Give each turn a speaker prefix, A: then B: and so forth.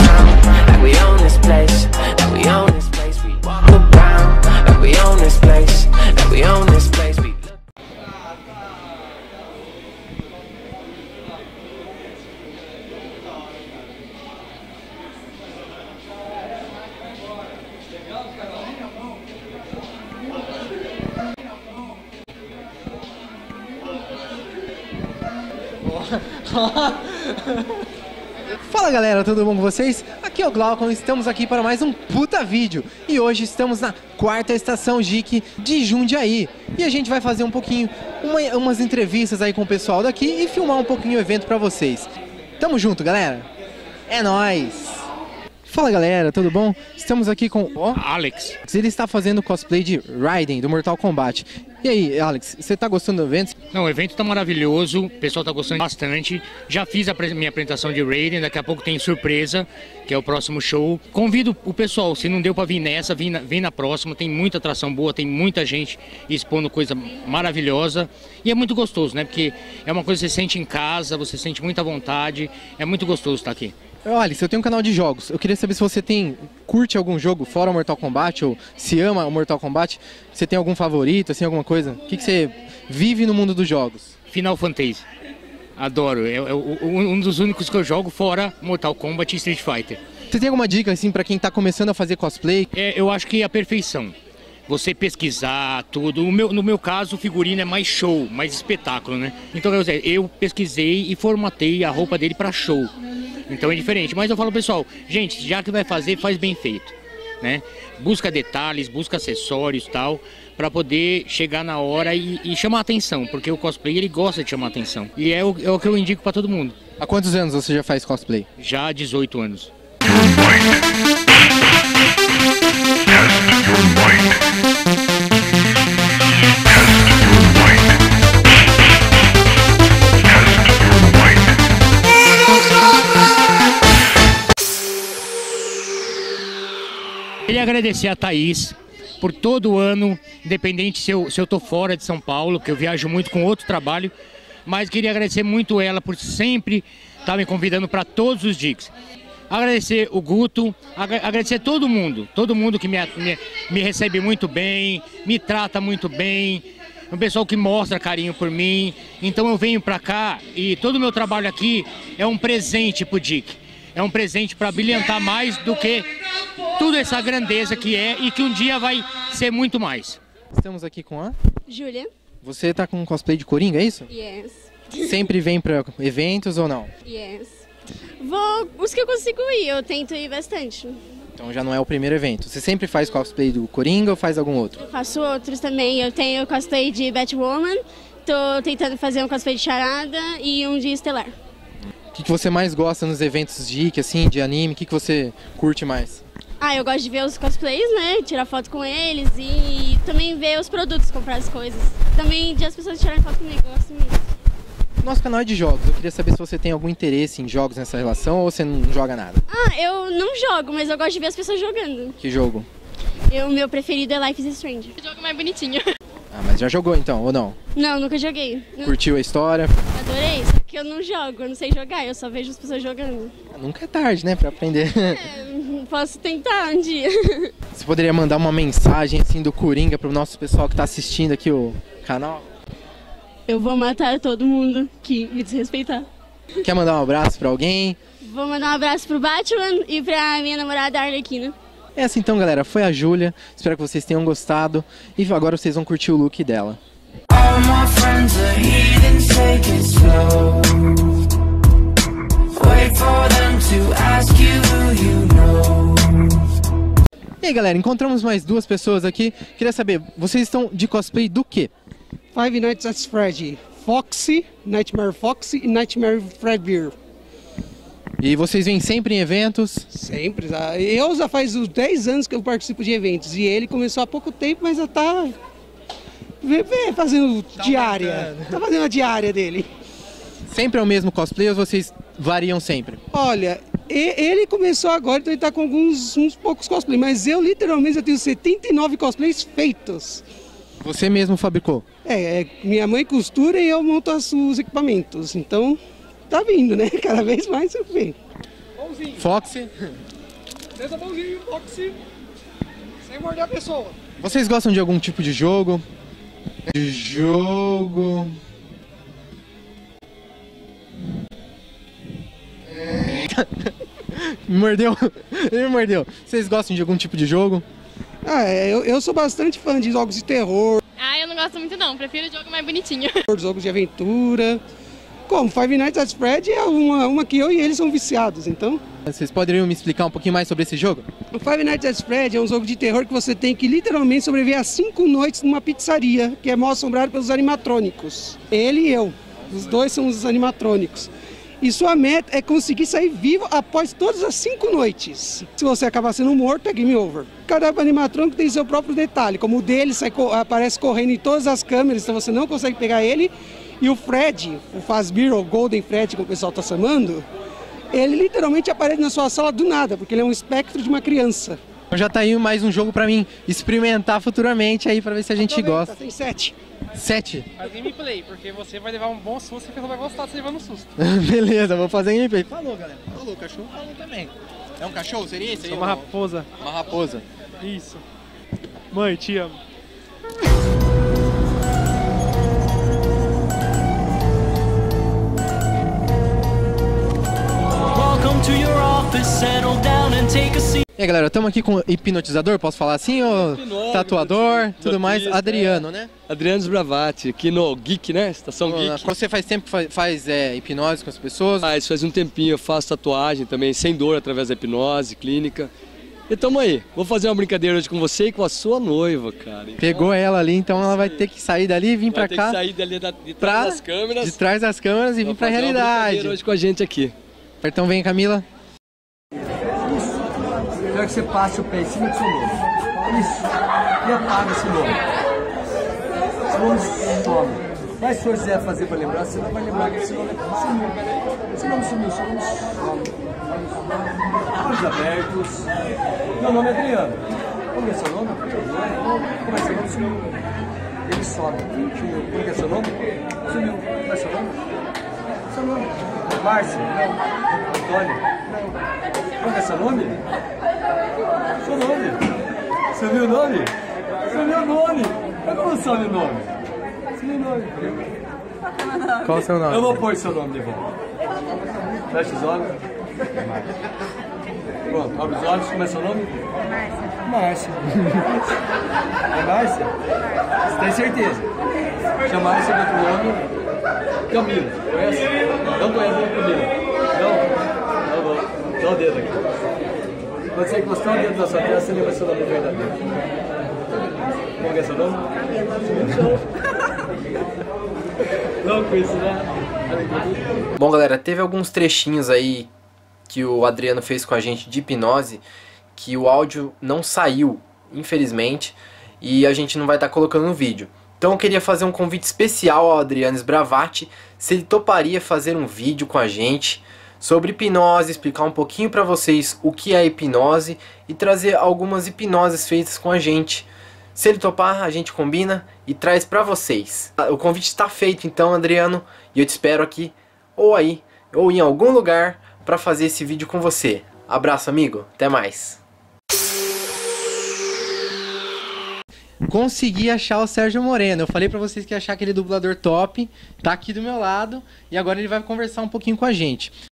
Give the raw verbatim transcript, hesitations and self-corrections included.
A: around like we own this place, like we own this place. We walk around like we own this place, like we own this place. We
B: Fala galera, tudo bom com vocês? Aqui é o Glaucon, estamos aqui para mais um puta vídeo. E hoje estamos na quarta estação Geek de Jundiaí. E a gente vai fazer um pouquinho, uma, umas entrevistas aí com o pessoal daqui e filmar um pouquinho o evento para vocês. Tamo junto, galera! É nóis! Fala galera, tudo bom? Estamos aqui com o
C: Alex.
B: Ele está fazendo cosplay de Raiden, do Mortal Kombat. E aí, Alex, você tá gostando do evento?
C: Não, o evento tá maravilhoso, o pessoal tá gostando bastante. Já fiz a minha apresentação de Raiden, daqui a pouco tem surpresa, que é o próximo show. Convido o pessoal, se não deu pra vir nessa, vem na, vem na próxima, tem muita atração boa, tem muita gente expondo coisa maravilhosa. E é muito gostoso, né? Porque é uma coisa que você sente em casa, você sente muita vontade, é muito gostoso estar aqui.
B: Olha, eu tenho um canal de jogos. Eu queria saber se você tem curte algum jogo fora o Mortal Kombat ou se ama o Mortal Kombat. Você tem algum favorito, assim, alguma coisa? O que, que você vive no mundo dos jogos?
C: Final Fantasy. Adoro. É, é um dos únicos que eu jogo fora Mortal Kombat e Street Fighter.
B: Você tem alguma dica, assim, pra quem tá começando a fazer cosplay?
C: É, eu acho que é a perfeição. Você pesquisar tudo. No meu, no meu caso, o figurino é mais show, mais espetáculo, né? Então, eu, eu pesquisei e formatei a roupa dele pra show. Então é diferente, mas eu falo pessoal, gente, já que vai fazer, faz bem feito, né? Busca detalhes, busca acessórios e tal, pra poder chegar na hora e, e chamar a atenção, porque o cosplay ele gosta de chamar a atenção. E é o, é o que eu indico pra todo mundo.
B: Há quantos anos você já faz cosplay?
C: Já há dezoito anos. Queria agradecer a Thaís por todo ano, independente se eu, se eu tô fora de São Paulo, que eu viajo muito com outro trabalho, mas queria agradecer muito ela por sempre estar me convidando para todos os dias. Agradecer o Guto, agradecer todo mundo, todo mundo que me, me, me recebe muito bem, me trata muito bem, o pessoal que mostra carinho por mim. Então eu venho para cá e todo o meu trabalho aqui é um presente pro Dick. É um presente para brilhantar mais do que toda essa grandeza que é e que um dia vai ser muito mais.
B: Estamos aqui com a...
D: Júlia.
B: Você tá com um cosplay de Coringa, é isso?
D: Yes.
B: Sempre vem para eventos ou não?
D: Yes. Vou... Os que eu consigo ir, eu tento ir bastante.
B: Então já não é o primeiro evento. Você sempre faz cosplay do Coringa ou faz algum outro?
D: Eu faço outros também. Eu tenho cosplay de Batwoman, tô tentando fazer um cosplay de Charada e um de Estelar.
B: O que, que você mais gosta nos eventos geek, assim, de anime? O que, que você curte mais?
D: Ah, eu gosto de ver os cosplays, né? Tirar foto com eles e também ver os produtos, comprar as coisas. Também de as pessoas tirarem foto comigo, eu gosto muito.
B: Nosso canal é de jogos. Eu queria saber se você tem algum interesse em jogos nessa relação ou você não joga nada.
D: Ah, eu não jogo, mas eu gosto de ver as pessoas jogando.
B: Que jogo?
D: O meu preferido é Life is Strange. O jogo mais bonitinho.
B: Ah, mas já jogou então, ou não?
D: Não, nunca joguei.
B: Curtiu a história?
D: Adorei, só que eu não jogo, eu não sei jogar, eu só vejo as pessoas jogando.
B: Nunca é tarde, né, pra aprender.
D: É, posso tentar um dia.
B: Você poderia mandar uma mensagem assim do Coringa pro nosso pessoal que tá assistindo aqui o canal?
D: Eu vou matar todo mundo que me desrespeitar.
B: Quer mandar um abraço pra alguém?
D: Vou mandar um abraço pro Batman e pra minha namorada Arlequina.
B: É assim então, galera, foi a Júlia. Espero que vocês tenham gostado. E agora vocês vão curtir o look dela.
A: all my friends are heathens, take it slow. Wait for them to ask you who you know.
B: E aí, galera, encontramos mais duas pessoas aqui. Queria saber, vocês estão de cosplay do quê?
E: Five Nights at Freddy, Foxy, Nightmare Foxy e Nightmare Fredbear.
B: E vocês vêm sempre em eventos?
E: Sempre. Eu já faz uns dez anos que eu participo de eventos. E ele começou há pouco tempo, mas já tá fazendo tá diária. Bacana. Tá fazendo a diária dele.
B: Sempre é o mesmo cosplay ou vocês variam sempre?
E: Olha, ele começou agora, então ele tá com alguns uns poucos cosplays. Mas eu literalmente eu tenho setenta e nove cosplays feitos.
B: Você mesmo fabricou?
E: É, é minha mãe costura e eu monto os equipamentos. Então... tá vindo, né? Cada vez mais eu venho. bonzinho.
B: Foxy.
E: Seja bonzinho, Foxy. Sem morder a pessoa.
B: Vocês gostam de algum tipo de jogo? De jogo... Me mordeu. Ele me mordeu. Vocês gostam de algum tipo de jogo?
E: Ah, é, eu, eu sou bastante fã de jogos de terror,
D: Ah, eu não gosto muito não, prefiro o jogo mais bonitinho.
E: jogos de aventura. Como Five Nights at Freddy's é uma, uma que eu e ele são viciados, então...
B: Vocês poderiam me explicar um pouquinho mais sobre esse jogo?
E: O Five Nights at Freddy's é um jogo de terror que você tem que literalmente sobreviver a cinco noites numa pizzaria, que é mal assombrado pelos animatrônicos. Ele e eu, os dois são os animatrônicos. E sua meta é conseguir sair vivo após todas as cinco noites. Se você acabar sendo morto, é game over. Cada animatrônico tem seu próprio detalhe, como o dele sai, aparece correndo em todas as câmeras, então você não consegue pegar ele. E o Fred, o Fazbear, ou Golden Fred, como o pessoal está chamando, ele literalmente aparece na sua sala do nada, porque ele é um espectro de uma criança.
B: Então já tá aí mais um jogo pra mim experimentar futuramente aí, pra ver se a gente
E: Aproveita,
B: gosta.
E: Tem sete.
B: Sete?
F: Faz gameplay, porque você vai levar um bom susto e você não vai gostar de você levar um susto.
B: Beleza, vou fazer gameplay. Falou, galera. Falou, o cachorro falou também. É um cachorro? Seria esse aí?
F: É uma raposa.
B: Uma raposa.
F: Isso. Mãe, te amo.
G: Welcome to your office, settle down and take a seat.
B: E aí, galera, estamos aqui com hipnotizador, posso falar assim? Ou
H: Hipnose,
B: tatuador, tudo mais.
H: hipnotista,
B: Adriano, né?
H: Adriano Sbravati, aqui no Geek, né? Estação Geek.
B: Você faz tempo que faz, faz é, hipnose com as pessoas?
H: Ah, isso faz um tempinho, eu faço tatuagem também, sem dor, através da hipnose, clínica. E tamo aí, vou fazer uma brincadeira hoje com você e com a sua noiva, cara. Então,
B: Pegou ela ali, então ela vai ter que sair dali e vir pra
H: vai ter
B: cá.
H: que sair dali da, de
B: pra-
H: trás das câmeras.
B: De trás das câmeras e vir pra
H: fazer uma
B: realidade.
H: brincadeira hoje com a gente aqui.
B: Então vem, Camila.
I: Quero que você passe o pé em cima do seu nome. Isso. E apaga esse nome. Esse nome some. Mas se você quiser fazer para lembrar, você não vai lembrar que esse nome sumiu. Esse nome sumiu, seu nome some. Olhos abertos. Meu nome é Adriano. Como é seu nome? Como é seu nome? Sumiu. Ele some. Sumiu. Como é seu nome? Sumiu. Como é seu nome? Seu nome. Márcio? Não. Antônio? Não. Como é seu nome? Seu nome? Você viu o nome? Você viu o nome? Eu não sabe o nome. Você viu o nome?
B: Qual o seu nome?
I: Eu vou pôr seu nome de volta. Fecha os olhos. Pronto, abre os olhos. Como é seu nome? Márcia. Márcia. É Márcia? Você tem certeza? Chama Márcia de outro nome. Camila. Conhece? Não conhece a Camila? Não? Não vou. Dá o dedo aqui. Quando você encostar o dedo na sua testa, você lembra seu nome verdadeiro. Qual é seu nome? Louco isso, né?
B: Bom, galera, teve alguns trechinhos aí que o Adriano fez com a gente de hipnose que o áudio não saiu, infelizmente, e a gente não vai estar colocando no vídeo. Então eu queria fazer um convite especial ao Adriano Sbravati, se ele toparia fazer um vídeo com a gente sobre hipnose, explicar um pouquinho para vocês o que é hipnose e trazer algumas hipnoses feitas com a gente. Se ele topar, a gente combina e traz para vocês. O convite está feito então, Adriano, e eu te espero aqui ou aí ou em algum lugar para fazer esse vídeo com você. Abraço, amigo, até mais. Consegui achar o Sérgio Moreno. Eu falei pra vocês que ia achar aquele dublador top. Tá aqui do meu lado. E agora ele vai conversar um pouquinho com a gente.